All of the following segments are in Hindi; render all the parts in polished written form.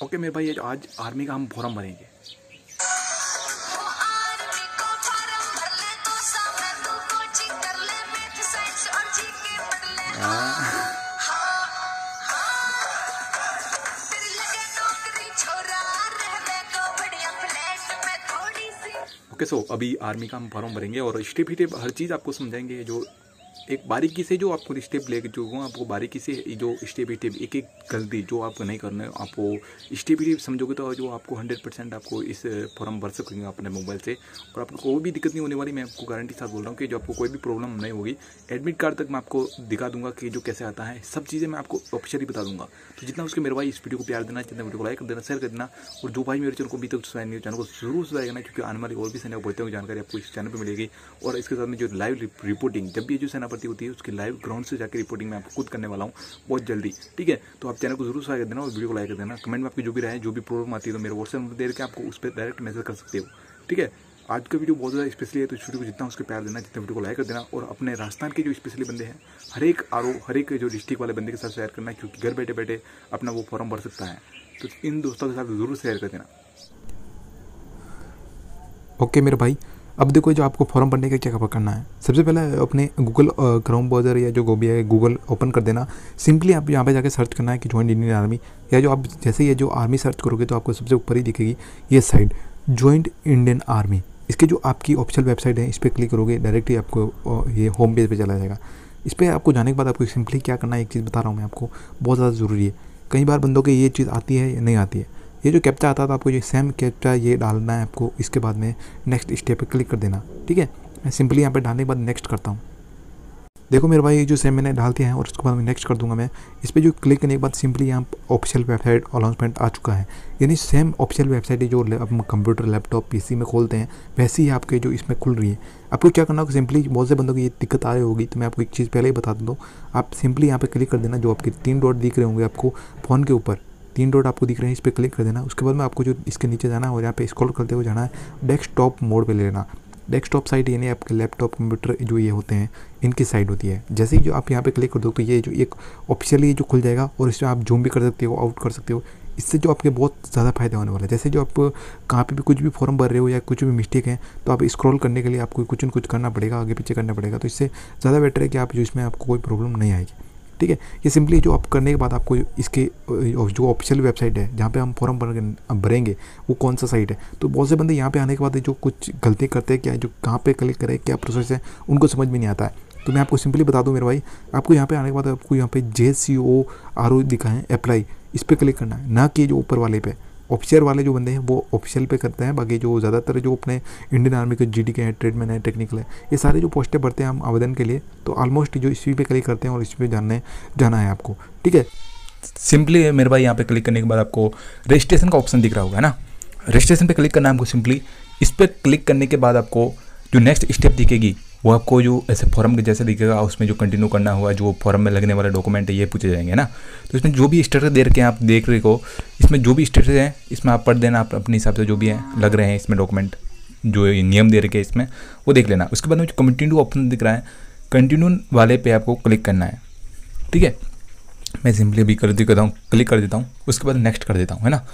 ओके मेरे भाई, आज आर्मी का हम फॉर्म भरेंगे। ओके सो अभी आर्मी का हम फॉर्म भरेंगे और स्टेप ही स्टेप हर चीज़ आपको समझाएंगे। जो एक बारीकी से जो आपको स्टेप लेके जो आपको बारीकी से जो स्टेप एक एक गलती जो आपको नहीं करना है, आपको स्टेप ही समझोगे तो जो आपको 100% आपको इस फॉर्म भर सकेंगे अपने मोबाइल से और आपको कोई भी दिक्कत नहीं होने वाली। मैं आपको गारंटी साथ बोल रहा हूँ कि जो आपको कोई भी प्रॉब्लम नहीं होगी। एडमिट कार्ड तक मैं आपको दिखा दूंगा कि जो कैसे आता है, सब चीज़ें मैं आपको ऑफिशियली बता दूंगा। तो जितना उसके मेरे भाई इस वीडियो को प्यार देना, जितना वीडियो को लाइक कर देना, शेयर कर देना और जो भाई मेरे चैनल को अभी तक सब्सक्राइब नहीं, चैनल को जरूर सब्सक्राइब करना, क्योंकि आने वाली और भी सेना बढ़ते हुए जानकारी आपको इस चैनल पर मिलेगी। और इसके साथ में जो लाइव रिपोर्टिंग जब भी जो सेना भर्ती होती है उसकी लाइव ग्राउंड से जाकर रिपोर्टिंग मैं आपको खुद करने वाला हूँ बहुत जल्दी। ठीक है, तो आप चैनल को जरूर सब्सक्राइब कर देना और वीडियो को लाइक कर देना। कमेंट में आपकी जो भी रहे, जो भी प्रॉब्लम आती है तो मेरे व्हाट्सएप नंबर दे के आपको उस पर डायरेक्ट मैसेज कर सकते हो। ठीक है, आज का वीडियो बहुत ज़्यादा स्पेशली है, तो इस वीडियो को जितना उसके प्यार देना, जितना वीडियो को लाइक कर देना और अपने राजस्थान के जो स्पेशली बंदे हैं हर एक जो डिस्ट्रिक्ट वाले बंदे के साथ शेयर करना, क्योंकि घर बैठे बैठे अपना वो फॉर्म भर सकता है। तो इन दोस्तों के साथ जरूर शेयर कर देना। ओके मेरे भाई, अब देखो जो आपको फॉर्म भरने का क्या करना है। सबसे पहले अपने गूगल क्रोम ब्राउज़र या जो गोभी है गूगल ओपन कर देना। सिंपली आप यहाँ पे जाके सर्च करना है कि ज्वाइंट इंडियन आर्मी, या जो आप जैसे ये जो आर्मी सर्च करोगे तो आपको सबसे ऊपर ही दिखेगी ये साइड ज्वाइंट इंडियन आर्मी। इसके जो आपकी ऑफिशियल वेबसाइट है इस पर क्लिक करोगे डायरेक्टली आपको ये होम पेज पे चला जाएगा। इस पर आपको जाने के बाद आपको सिंपली क्या करना है, एक चीज़ बता रहा हूँ मैं आपको, बहुत ज़्यादा ज़रूरी है। कई बार बंदों की ये चीज़ आती है या नहीं आती है। ये जो कैप्चा आता था आपको ये सेम कैप्चा ये डालना है आपको। इसके बाद में नेक्स्ट स्टेप पे क्लिक कर देना। ठीक है, मैं सिंपली यहाँ पे डालने के बाद नेक्स्ट करता हूँ। देखो मेरे भाई ये जो सेम मैंने डाल दिया है और उसके बाद मैं नेक्स्ट कर दूंगा। मैं इस पर जो क्लिक करने के बाद सिंपली यहाँ ऑफिशियल वेबसाइट अनाउंसमेंट आ चुका है। यानी सेम ऑफिशियल वेबसाइट है जो हम कंप्यूटर लैपटॉप पीसी में खोलते हैं वैसे ही आपके जो इसमें खुल रही है। आपको क्या करना होगा, सिंपली बहुत से बंदों की ये दिक्कत आ रही होगी तो मैं आपको एक चीज़ पहले ही बता दूँ। आप सिंपली यहाँ पर क्लिक कर देना, जो आपके 3 डॉट दिख रहे होंगे आपको फ़ोन के ऊपर 3 डॉट आपको दिख रहे हैं, इस पर क्लिक कर देना। उसके बाद में आपको जो इसके नीचे जाना है और यहाँ पे स्क्रॉल करते हुए जाना है डेस्कटॉप मोड पे ले लेना। डेस्कटॉप साइट यानी आपके लैपटॉप कंप्यूटर जो ये होते हैं इनकी साइट होती है। जैसे ही जो आप यहाँ पे क्लिक कर दो तो ये जो एक ऑफिशियली जो खुल जाएगा और इसमें आप जूम भी कर सकते हो, आउट कर सकते हो। इससे जो आपके बहुत ज़्यादा फायदे होने वाले हैं। जैसे जो आप कहाँ पे भी कुछ भी फॉर्म भर रहे हो या कुछ भी मिस्टेक है तो आप स्क्रॉल करने के लिए आपको कुछ न कुछ करना पड़ेगा, आगे पीछे करना पड़ेगा। तो इससे ज़्यादा बेटर है कि आप जो इसमें आपको कोई प्रॉब्लम नहीं आएगी। ठीक है, ये सिंपली जो आप करने के बाद आपको इसके जो ऑफिशियल वेबसाइट है जहाँ पे हम फॉर्म भरेंगे वो कौन सा साइट है। तो बहुत से बंदे यहाँ पे आने के बाद जो कुछ गलती करते हैं, क्या जो कहाँ पे क्लिक करें, क्या प्रोसेस है, उनको समझ में नहीं आता है। तो मैं आपको सिंपली बता दूँ मेरे भाई, आपको यहाँ पे आने के बाद आपको यहाँ पे JCORO दिखा है अप्लाई, इस पर क्लिक करना है, ना कि जो ऊपर वाले पे। ऑफिशियल वाले जो बंदे हैं वो ऑफिशियल पे करते हैं, बाकी जो ज़्यादातर जो अपने इंडियन आर्मी के GD के हैं, ट्रेडमैन है, टेक्निकल है, ये सारे जो पोस्टें भरते हैं हम आवेदन के लिए तो ऑलमोस्ट जो इसी पे क्लिक करते हैं और इस पर जाना है आपको। ठीक है, सिंपली मेरे भाई यहाँ पे क्लिक करने के बाद आपको रजिस्ट्रेशन का ऑप्शन दिख रहा होगा ना, रजिस्ट्रेशन पे क्लिक करना है आपको। सिंपली इस पर क्लिक करने के बाद आपको जो नेक्स्ट स्टेप दिखेगी वो आपको जो ऐसे फॉर्म के जैसे दिखेगा, उसमें जो कंटिन्यू करना हुआ जो फॉर्म में लगने वाले डॉक्यूमेंट है ये पूछे जाएंगे ना। तो इसमें जो भी स्टेटस दे रखे हैं आप देख रहे हो, इसमें जो भी स्टेटस है इसमें आप पढ़ देना, आप अपने हिसाब से जो भी है लग रहे हैं इसमें डॉक्यूमेंट जो नियम दे रखे हैं इसमें वो देख लेना। उसके बाद में जो कंटिन्यू ऑप्शन दिख रहा है कंटिन्यू वाले पे आपको क्लिक करना है। ठीक है, मैं सिंपली अभी क्लिक कर देता हूँ, उसके बाद नेक्स्ट कर देता हूँ, है ना।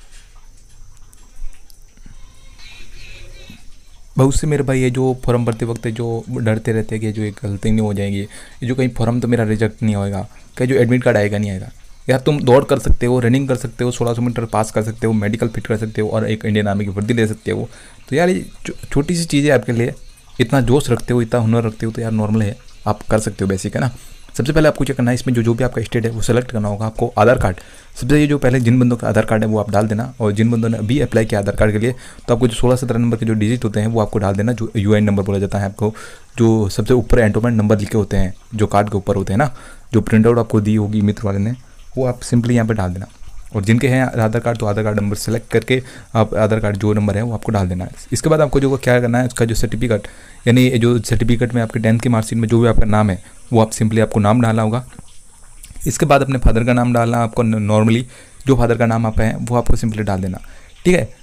बहुत से मेरे भाई ये जो फॉर्म भरते वक्त जो डरते रहते हैं कि जो एक गलती नहीं हो जाएगी, ये जो कहीं फॉर्म तो मेरा रिजेक्ट नहीं होएगा, क्या जो एडमिट कार्ड आएगा नहीं आएगा। यार तुम दौड़ कर सकते हो, रनिंग कर सकते हो, 1600 मीटर पास कर सकते हो, मेडिकल फिट कर सकते हो और एक इंडियन आर्मी की वर्दी ले सकते हो। तो यार ये छोटी सी चीज़ है आपके लिए, इतना जोश रखते हो, इतना हुनर रखते हो तो यार नॉर्मल है, आप कर सकते हो, बेसिक है ना। सबसे पहले आपको क्या करना है, इसमें जो भी आपका स्टेट है वो सेलेक्ट करना होगा। आपको आधार कार्ड सबसे ये जो पहले जिन बंदों का आधार कार्ड है वो आप डाल देना, और जिन बंदों ने अभी अप्लाई किया आधार कार्ड के लिए तो आपको जो 16-17 नंबर के जो डिजिट होते हैं वो आपको डाल देना, जो UN नंबर बोला जाता है आपको, जो सबसे ऊपर एंटोमेंट नंबर लिखे होते हैं जो कार्ड के ऊपर होते हैं ना, जो प्रिंट आउट आपको दी होगी मित्र वाले ने, वो आप सिंपली यहाँ पर डाल देना। और जिनके हैं आधार कार्ड तो आधार कार्ड नंबर सेलेक्ट करके आप आधार कार्ड जो नंबर है वो आपको डाल देना है। इसके बाद आपको जो क्या करना है, उसका जो सर्टिफिकेट यानी जो सर्टिफिकेट में आपके 10th की मार्कशीट में जो भी आपका नाम है वो आप सिंपली आपको नाम डालना होगा। इसके बाद अपने फादर का नाम डालना आपको, नॉर्मली जो फादर का नाम आपका है वो आपको सिंपली डाल देना। ठीक है,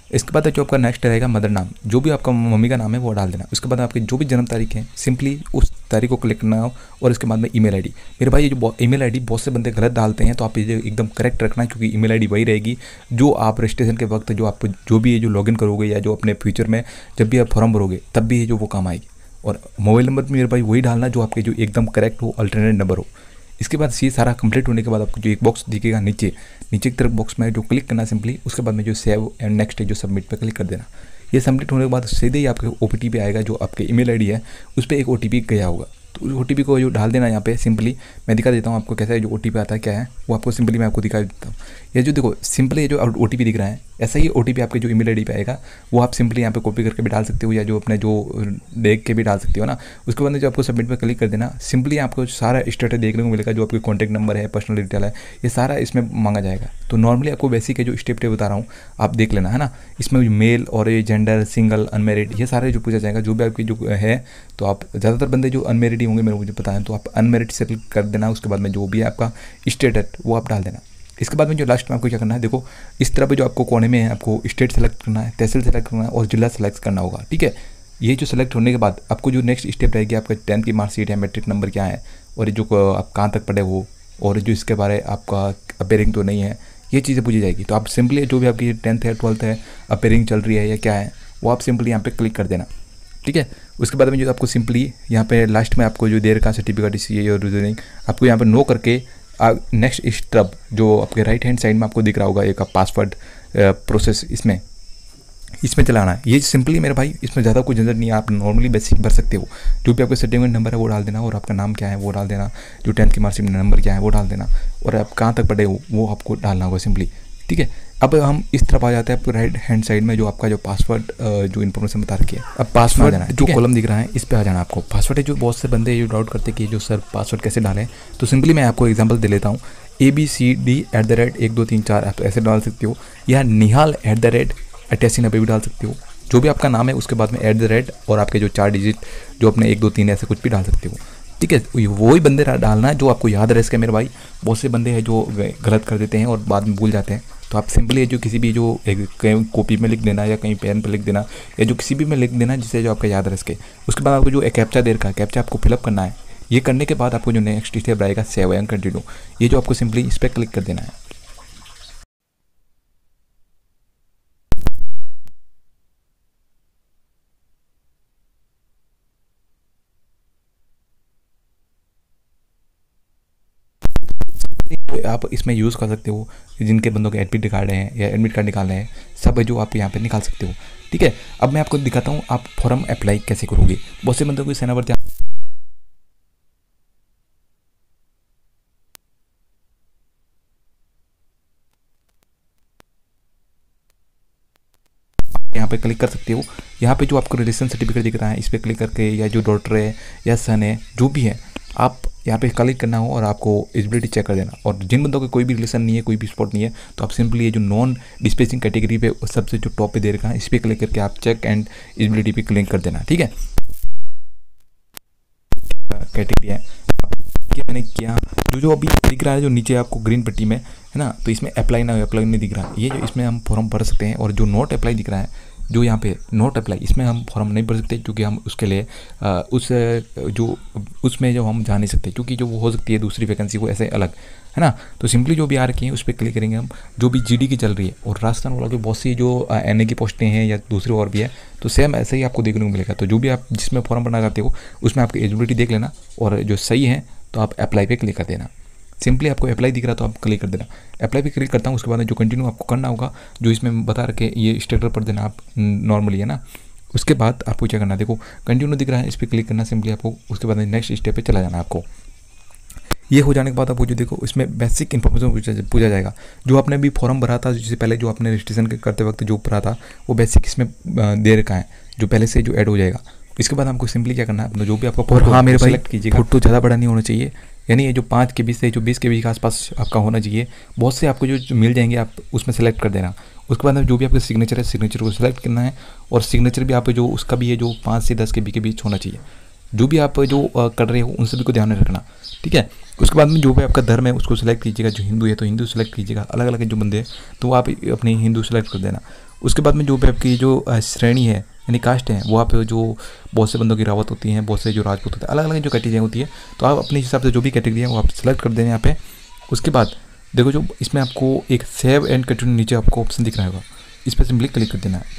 इसके बाद जो आपका नेक्स्ट रहेगा मदर नाम, जो भी आपका मम्मी का नाम है वो डाल देना। उसके बाद आपकी जो भी जन्म तारीख है सिंपली उस तारीख को क्लिक करना हो, और इसके बाद में ईमेल आईडी। मेरे भाई ये जो ईमेल आईडी बहुत से बंदे गलत डालते हैं, तो आप ये एकदम करेक्ट रखना, क्योंकि ईमेल आईडी वही रहेगी जो आप रजिस्ट्रेशन के वक्त जो आप जो भी ये जो लॉगिन करोगे या जो अपने फ्यूचर में जब भी आप फॉर्म भरोगे तब भी ये जो वो काम आएगी। और मोबाइल नंबर भी मेरे भाई वही डालना जो आपके जो एकदम करेक्ट हो, अल्टरनेट नंबर हो। इसके बाद ये सारा कंप्लीट होने के बाद आपको जो एक बॉक्स दिखेगा नीचे की तरफ बॉक्स में जो क्लिक करना सिंपली, उसके बाद में जो सेव एंड नेक्स्ट है जो सबमिट पे क्लिक कर देना। ये सबमिट होने के बाद सीधे ही आपके ओटीपी पे आएगा, जो आपके ईमेल आईडी है उस पर एक ओटीपी गया होगा, तो उस ओटीपी को जो डाल देना यहाँ पे सिंपली। मैं दिखा देता हूँ आपको कैसा है, जो ओटीपी आता है क्या है वो आपको सिंपली मैं आपको दिखा देता हूँ। ये जो देखो सिंपली जो ओटीपी दिख रहा है, ऐसा ही ओटीपी आपके जो ईमेल आईडी पे आएगा वो आप सिंपली यहाँ पे कॉपी करके भी डाल सकते हो, या जो अपने जो देख के भी डाल सकते हो ना। उसके बाद जो आपको सबमिट पे क्लिक कर देना, सिंपली आपको सारा स्टेटस देखने को मिलेगा, जो आपके कॉन्टैक्ट नंबर है, पर्सनल डिटेल है, ये सारा इसमें मांगा जाएगा। तो नॉर्मली आपको बेसिक है जो स्टेप बता रहा हूँ आप देख लेना है ना। इसमें मेल और ये जेंडर, सिंगल, अनमेरिड, ये सारे जो पूछा जाएगा, जो भी आपकी जो है। तो आप ज़्यादातर बंदे जो अनमेरिड ही होंगे मेरे को जो पता है, तो आप अनमेरिड से क्लिक कर देना। उसके बाद में जो भी है आपका स्टेटस वो आप डाल देना। इसके बाद में जो लास्ट में आपको क्या करना है, देखो इस तरह पे जो आपको कोने में है, आपको स्टेट सेलेक्ट करना है, तहसील सेलेक्ट करना है और जिला सेलेक्ट करना होगा, ठीक है। ये जो सेलेक्ट होने के बाद आपको जो नेक्स्ट स्टेप रहेगी, आपका 10th की मार्कशीट है, मैट्रिक नंबर क्या है, और ये जो आप कहाँ तक पढ़े हो, और जो इसके बारे आपका अपेयरिंग तो नहीं है, ये चीज़ें पूछी जाएगी। तो आप सिंपली जो भी आपकी 10th है, 12th है, अपेयरिंग चल रही है या क्या है, वो आप सिंपली यहाँ पे क्लिक कर देना, ठीक है। उसके बाद में जो आपको सिंपली यहाँ पे लास्ट में आपको जो देर का सर्टिफिकेट चाहिए और रीजनिंग आपको यहाँ पे नो करके नेक्स्ट स्टेप जो आपके राइट हैंड साइड में आपको दिख रहा होगा एक पासवर्ड प्रोसेस, इसमें चलाना है। ये सिंपली मेरे भाई इसमें ज़्यादा कोई झंझट नहीं है, आप नॉर्मली बेसिक भर सकते हो। जो भी आपका सर्टिफिकेट नंबर है वो डाल देना, और आपका नाम क्या है वो डाल देना, जो 10th की मार्कशीट नंबर क्या है वो डाल देना, और आप कहाँ तक पढ़े हो वो आपको डालना होगा सिंपली, ठीक है। अब हम इस तरफ आ जाते हैं आपको राइट हैंड साइड में जो आपका जो पासवर्ड जो इन्फॉर्मेशन बता रखी है। अब पासवर्ड आ जाना है, जो कॉलम दिख रहा है इस पे आ जाना आपको। पासवर्ड है जो बहुत से बंदे जो डाउट करते हैं कि जो सर पासवर्ड कैसे डालें, तो सिंपली मैं आपको एग्जांपल दे लेता हूँ। ABCD@1 2 3 4 आप ऐसे डाल सकते हो, या Nihal@8890 भी डाल सकते हो। जो भी आपका नाम है उसके बाद में @ और आपके जो 4 डिजिट जो अपने 1 2 3 ऐसे कुछ भी डाल सकते हो, ठीक है। वही बंदे डालना है जो आपको याद रहे। इसके मेरे भाई बहुत से बंदे हैं जो गलत कर देते हैं और बाद में भूल जाते हैं। तो आप सिंपली जो किसी भी जो कहीं कॉपी में लिख देना, या कहीं पेन पर लिख देना, या जो किसी भी में लिख देना जिससे जो आपका याद रहे इसके। उसके बाद आपको जो एक कैप्चा दे रखा है, कैप्चा आपको फिलअप करना है। ये करने के बाद आपको जो नेक्स्ट स्टेप रहेगा सेव एंड कंटिन्यू, ये जो आपको सिंपली इस पर क्लिक कर देना है। आप इसमें यूज़ कर सकते हो, जिनके बंदों के एडमिट कार्ड हैं या एडमिट कार्ड निकालने हैं, सब जो आप यहाँ पे निकाल सकते हो, ठीक है। अब मैं आपको दिखाता हूँ आप फॉर्म अप्लाई कैसे करोगे। बहुत से बंदों को सेनावर्ती यहाँ पे क्लिक कर सकते हो। यहाँ पे जो आपको रिलेशन सर्टिफिकेट दिख रहा है इस पर क्लिक करके, या जो डॉटर है या सन है जो भी है, आप यहाँ पे क्लिक करना हो और आपको एलिजिबिलिटी चेक कर देना। और जिन बंदों के कोई भी रिलेशन नहीं है, कोई भी स्पॉट नहीं है, तो आप सिंपली ये जो नॉन डिस्प्लेसिंग कैटेगरी पे सबसे जो टॉप पे दे रखा है इस पर क्लिक करके आप चेक एंड एलिजिबिलिटी पे क्लिक कर देना, ठीक है। कैटेगरी है मैंने किया, जो अभी दिख रहा है जो नीचे आपको ग्रीन पट्टी में है ना, तो इसमें अप्लाई ना अप्लाई नहीं दिख रहा, ये जो इसमें हम फॉर्म भर सकते हैं। और जो नॉट अप्लाई दिख रहा है, जो यहाँ पे नॉट अप्लाई, इसमें हम फॉर्म नहीं भर सकते, क्योंकि हम उसके लिए उसमें जो हम जा नहीं सकते, क्योंकि जो वो हो सकती है दूसरी वैकेंसी वो ऐसे अलग है ना। तो सिंपली जो भी आ रखी है उस पर क्लिक करेंगे हम। जो भी GD की चल रही है, और राजस्थान वालों की बहुत सी जो NA की पोस्टें हैं या दूसरी और भी है, तो सेम ऐसे ही आपको देखने को मिलेगा। तो जो भी आप जिसमें फॉर्म भरना चाहते हो उसमें आपकी एलिजिबिलिटी देख लेना, और जो सही है तो आप अप्लाई पे क्लिक कर देना। सिंपली आपको अप्लाई दिख रहा तो आप क्लिक कर देना। अप्लाई पे क्लिक करता हूँ, उसके बाद जो कंटिन्यू आपको करना होगा, जो इसमें बता रखे ये स्टेटस पर देना आप नॉर्मली है ना। उसके बाद आपको क्या करना है, देखो कंटिन्यू दिख रहा है, इस पर क्लिक करना सिंपली आपको। उसके बाद नेक्स्ट स्टेप पे चला जाना आपको। ये हो जाने के बाद आपको जो देखो इसमें बेसिक इन्फॉर्मेशन पूछा जाएगा। जो आपने भी फॉर्म भरा था, जिससे पहले जो आपने रजिस्ट्रेशन करते वक्त जो भरा था वो बेसिक इसमें दे रखा है, जो पहले से जो ऐड हो जाएगा। इसके बाद हमको सिंपली क्या करना है, अपना जो भी आपका फोटो, हाँ मेरे भाई सेलेक्ट कीजिएगा। फोटो ज़्यादा बड़ा नहीं होना चाहिए, यानी ये जो 5 KB से जो 20 KB के आसपास आपका होना चाहिए। बहुत से आपको जो मिल जाएंगे, आप उसमें सेलेक्ट कर देना। उसके बाद जो भी आपका सिग्नेचर है, सिग्नेचर को सिलेक्ट करना है, और सिग्नेचर भी आप जो उसका भी है जो 5 से 10 KB के बीच होना चाहिए। जो भी आप जो कर रहे हो उन सभी को ध्यान में रखना, ठीक है। उसके बाद में जो भी आपका धर्म है उसको सिलेक्ट कीजिएगा। जो हिंदू है तो हिंदू सेलेक्ट कीजिएगा। अलग अलग जो बंदे हैं तो आप अपने हिंदू सेलेक्ट कर देना। उसके बाद में जो भी आपकी जो श्रेणी है यानी कास्ट है, वो आप जो बहुत से बंदों की रावत होती हैं, बहुत से जो राजपूत होते हैं, अलग अलग जो कैटेगरी होती है, तो आप अपने हिसाब से जो भी कैटेगरी है वो आप सेलेक्ट कर दें यहाँ पे। उसके बाद देखो जो इसमें आपको एक सेव एंड कंटिन्यू नीचे आपको ऑप्शन दिख रहा होगा, इस पर सिंपली क्लिक कर देना है।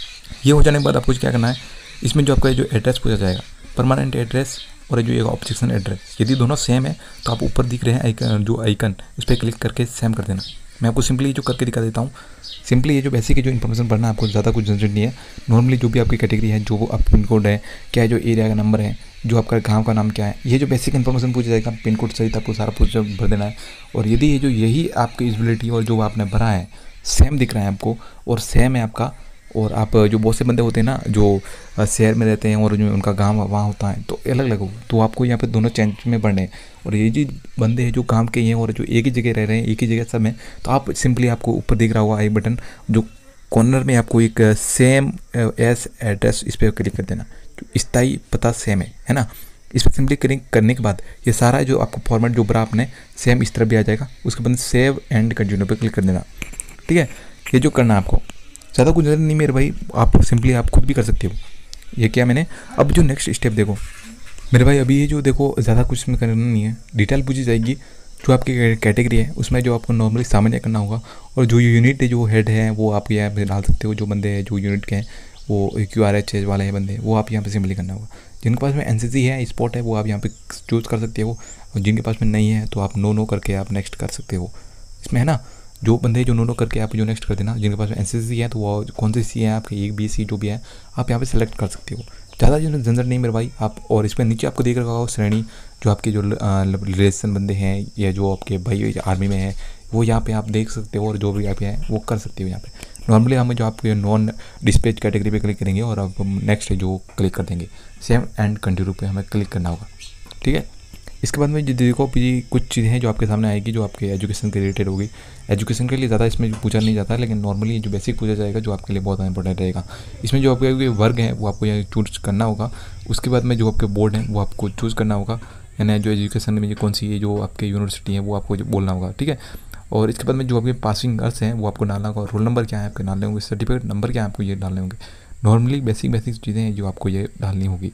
ये हो जाने के बाद आपको क्या करना है, इसमें जो आपका जो एड्रेस पूछा जाएगा, परमानेंट एड्रेस और जो ये ऑब्जेक्शन एड्रेस, यदि दोनों सेम है तो आप ऊपर दिख रहे हैं आइकन, जो आइकन उस पर क्लिक करके सेम कर देना। मैं आपको सिंपली जो करके दिखा देता हूँ। सिंपली ये जो बेसिक है जो इन्फॉर्मेशन भरना है, आपको ज़्यादा कुछ झंझट नहीं है। नॉर्मली जो भी आपकी कैटेगरी है, जो आप पिन कोड है, क्या है जो एरिया का नंबर है, जो आपका गांव का नाम क्या है, ये जो बेसिक इन्फॉर्मेशन पूछा जाएगा, पिन कोड सहित आपको सारा कुछ भर देना है। और यदि ये जो यही आपकी एलिजिबिलिटी और जो आपने भरा है सेम दिख रहा है आपको और सेम है आपका, और आप जो बहुत से बंदे होते हैं ना जो शहर में रहते हैं और जो उनका गांव वहाँ होता है तो अलग अलग हो, तो आपको यहाँ पे दोनों चेंज में बढ़ने हैं। और ये जो बंदे हैं जो गांव के ही हैं और जो एक ही जगह रह रहे हैं, एक ही जगह सब है, तो आप सिंपली आपको ऊपर दिख रहा होगा आई बटन, जो कॉर्नर में आपको एक सेम एस एड्रेस, इस पर क्लिक कर देना। स्थायी पता सेम है ना। इस पर सिंपली क्लिक करने के बाद ये सारा जो आपको फॉर्मेट जो भरा आपने सेम इस तरह भी आ जाएगा। उसके बाद सेव एंड कंटिन्यू पे क्लिक कर देना। ठीक है, ये जो करना है आपको, ज़्यादा कुछ नहीं मेरे भाई, आप सिंपली आप खुद भी कर सकते हो। ये क्या मैंने अब जो नेक्स्ट स्टेप देखो मेरे भाई, अभी ये जो देखो ज़्यादा कुछ इसमें करना नहीं है। डिटेल पूछी जाएगी जो आपकी कैटेगरी है उसमें, जो आपको नॉर्मली सामान्य करना होगा, और जो यूनिट जो हेड है वो आप यहाँ पे डाल सकते हो। जो बंदे हैं जो यूनिट के हैं वो QRH वाले हैं बंदे, वो आप यहाँ पे सिंपली करना होगा। जिनके पास में NCC है, स्पॉट है, वो आप यहाँ पे चूज़ कर सकते हो, और जिनके पास में नहीं है तो आप नो करके आप नेक्स्ट कर सकते हो इसमें, है ना। जो बंदे जो नो करके आप जो नेक्स्ट कर देना, जिनके पास में NCC है तो वो कौन सी सी है आपके, एक BC जो भी है आप यहाँ पे सेलेक्ट कर सकते हो। ज़्यादा जो झंझट नहीं मेरे भाई आप। और इस पर नीचे आपको देख रखा होगा श्रेणी, जो आपके जो रिलेशन बंदे हैं या जो आपके भाई आर्मी में है वो यहाँ पे आप देख सकते हो, और जो भी आप है वो कर सकते हो यहाँ पे। नॉर्मली हम जो आपके नॉन डिस्पैच कैटेगरी पे क्लिक करेंगे और अब नेक्स्ट जो क्लिक कर देंगे, सेव एंड कंटिन्यू पे हमें क्लिक करना होगा। ठीक है, इसके बाद में देखो भी कुछ चीज़ें हैं जो आपके सामने आएगी जो आपके एजुकेशन के रिलेटेड होगी। एजुकेशन के लिए ज़्यादा इसमें पूछा नहीं जाता है, लेकिन नॉर्मली जो बेसिक पूछा जाएगा जो आपके लिए बहुत इंपॉर्टेंट रहेगा। इसमें जो आपके वर्ग है वो आपको यहाँ चूज़ करना होगा। उसके बाद में जो आपके बोर्ड हैं वो आपको चूज़ करना होगा, यानी जो एजुकेशन में कौन सी है जो आपके यूनिवर्सिटी है वो आपको जो बोलना होगा। ठीक है, और इसके बाद में जो आपके पासिंग अर्स हैं वो आपको डालना होगा, रोल नंबर क्या है आपके डालने होंगे, सर्टिफिकेट नंबर क्या है आपको ये डालने होंगे। नॉर्मली बेसिक चीज़ें हैं जो आपको ये डालनी होगी।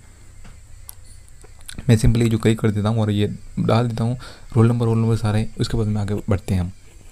मैं सिंपली जो क्लिक कर देता हूँ और ये डाल देता हूँ रोल नंबर सारे। उसके बाद में आगे बढ़ते हैं हम।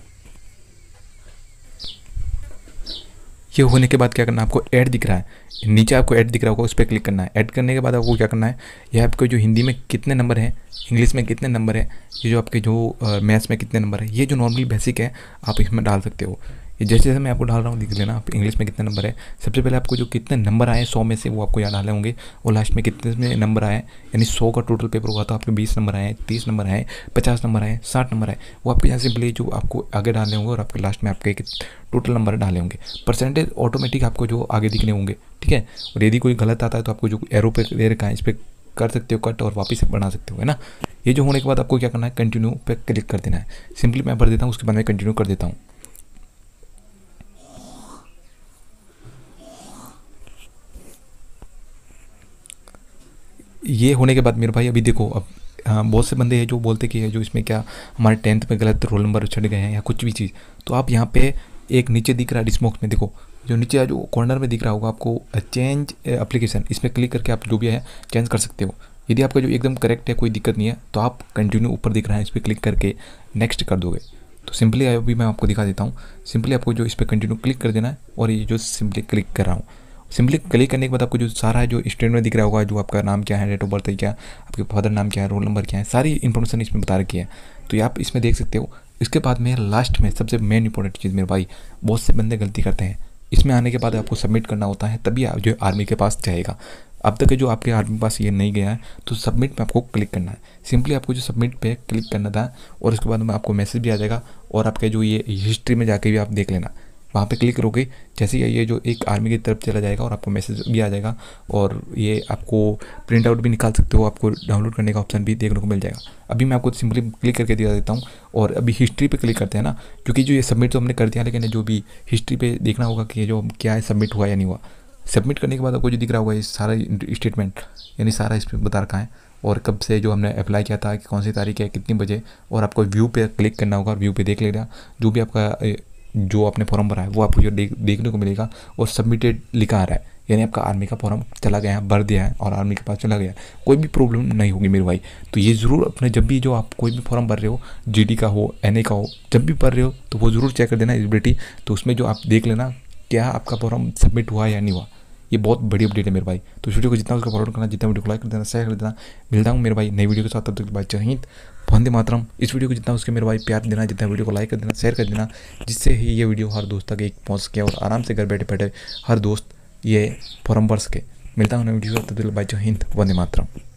ये होने के बाद क्या करना है, आपको ऐड दिख रहा है नीचे, आपको ऐड दिख रहा होगा, उस पर क्लिक करना है। ऐड करने के बाद आपको क्या करना है, ये आपको जो हिंदी में कितने नंबर हैं, इंग्लिश में कितने नंबर है, ये जो आपके जो मैथ्स में कितने नंबर है, ये जो नॉर्मली बेसिक है आप इसमें डाल सकते हो। ये जैसे जैसे मैं आपको डाल रहा हूँ देख लेना आप इंग्लिश में कितने नंबर है। सबसे पहले आपको जो कितने नंबर आए 100 में से वो आपको याद डालने होंगे, और लास्ट में कितने में नंबर आए, यानी 100 का टोटल पेपर हुआ तो आपके 20 नंबर आए, 30 नंबर आए, 50 नंबर आए, 60 नंबर आए, वो आपके यहाँ सिंपली जो आपको आगे डालने होंगे, और आपके लास्ट में आपके टोटल नंबर डाले होंगे। परसेंटेज ऑटोमेटिक आपको जो आगे दिखने होंगे। ठीक है, और यदि कोई गलत आता है तो आपको जो एरो पे दे रखा है इस पर कर सकते हो कट और वापस बना सकते हो, है ना। ये जो होने के बाद आपको क्या करना है, कंटिन्यू पे क्लिक कर देना है। सिंपली मैं भर देता हूँ, उसके बाद मैं कंटिन्यू कर देता हूँ। ये होने के बाद मेरे भाई अभी देखो, अब बहुत से बंदे हैं जो बोलते कि जो इसमें क्या हमारे 10th में गलत रोल नंबर चढ़ गए हैं या कुछ भी चीज़, तो आप यहाँ पे एक नीचे दिख रहा है डिस्मॉक्स में, देखो जो नीचे जो कॉर्नर में दिख रहा होगा आपको चेंज एप्लीकेशन, इसमें क्लिक करके आप जो भी है चेंज कर सकते हो। यदि आपका जो एकदम करेक्ट है, कोई दिक्कत नहीं है, तो आप कंटिन्यू ऊपर दिख रहा है इस पर क्लिक करके नेक्स्ट कर दोगे। तो सिंपली अभी मैं आपको दिखा देता हूँ। सिंपली आपको जो इस पर कंटिन्यू क्लिक कर देना है, और ये जो सिंपली क्लिक कर रहा हूँ, सिंपली क्लिक करने के बाद आपको जो सारा है जो स्टेटमेंट दिख रहा होगा, जो आपका नाम क्या है, डेट ऑफ बर्थ क्या, आपके फादर नाम क्या है, रोल नंबर क्या है, सारी इन्फॉर्मेशन इसमें बता रखी है, तो ये आप इसमें देख सकते हो। इसके बाद में लास्ट में सबसे मेन इंपॉर्टेंट चीज़ मेरे भाई, बहुत से बंदे गलती करते हैं, इसमें आने के बाद आपको सबमिट करना होता है, तभी आप जो आर्मी के पास जाएगा। अब तक जो आपके आर्मी के पास ये नहीं गया है तो सबमिट पे आपको क्लिक करना है। सिंपली आपको जो सबमिट पे क्लिक करना था, और उसके बाद में आपको मैसेज भी आ जाएगा, और आपके जो ये हिस्ट्री में जाके भी आप देख लेना, वहाँ पे क्लिक करोगे जैसे ये जो एक आर्मी की तरफ चला जाएगा, और आपको मैसेज भी आ जाएगा, और ये आपको प्रिंट आउट भी निकाल सकते हो, आपको डाउनलोड करने का ऑप्शन भी देखने को मिल जाएगा। अभी मैं आपको सिंपली क्लिक करके दिखा देता हूँ, और अभी हिस्ट्री पे क्लिक करते हैं ना, क्योंकि जो ये सबमिट तो हमने कर दिया, लेकिन जो भी हिस्ट्री पे देखना होगा कि ये जो क्या है सबमिट हुआ या नहीं हुआ। सबमिट करने के बाद आपको जो दिख रहा होगा ये सारा स्टेटमेंट, यानी सारा इस पर बता रखा है, और कब से जो हमने अप्लाई किया था, कि कौन सी तारीख है, कितने बजे, और आपको व्यू पे क्लिक करना होगा, और व्यू पे देख लेना जो भी आपका जो आपने फॉर्म भरा है वो आपको जो देखने को मिलेगा और सबमिटेड लिखा आ रहा है, यानी आपका आर्मी का फॉर्म चला गया है, भर दिया है और आर्मी के पास चला गया, कोई भी प्रॉब्लम नहीं होगी मेरे भाई। तो ये ज़रूर अपने जब भी जो आप कोई भी फॉर्म भर रहे हो, जीडी का हो, एनए का हो, जब भी भर रहे हो तो वो ज़रूर चेक कर देना एलिजिबिलिटी। तो उसमें जो आप देख लेना क्या आपका फॉर्म सबमिट हुआ या नहीं हुआ। ये बहुत बड़ी अपडेट है मेरे भाई। तो इस वीडियो को जितना उसका फॉरवर्ड करना, जितना वीडियो को लाइक कर देना, शेयर कर देना। मिलता हूँ मेरे भाई नई वीडियो के साथ, तब तक भाई जय हिंद, वंदे मातरम। इस वीडियो को जितना उसके मेरे भाई प्यार देना, जितना वीडियो को लाइक कर देना, शेयर कर देना, जिससे ही ये वीडियो हर दोस्त तक एक पहुँच सके और आराम से घर बैठे बैठे हर दोस्त ये फॉर्म भर सके। मिलता हूँ नई वीडियो के साथ, तब तक भाई जय हिंद, वंदे मातरम।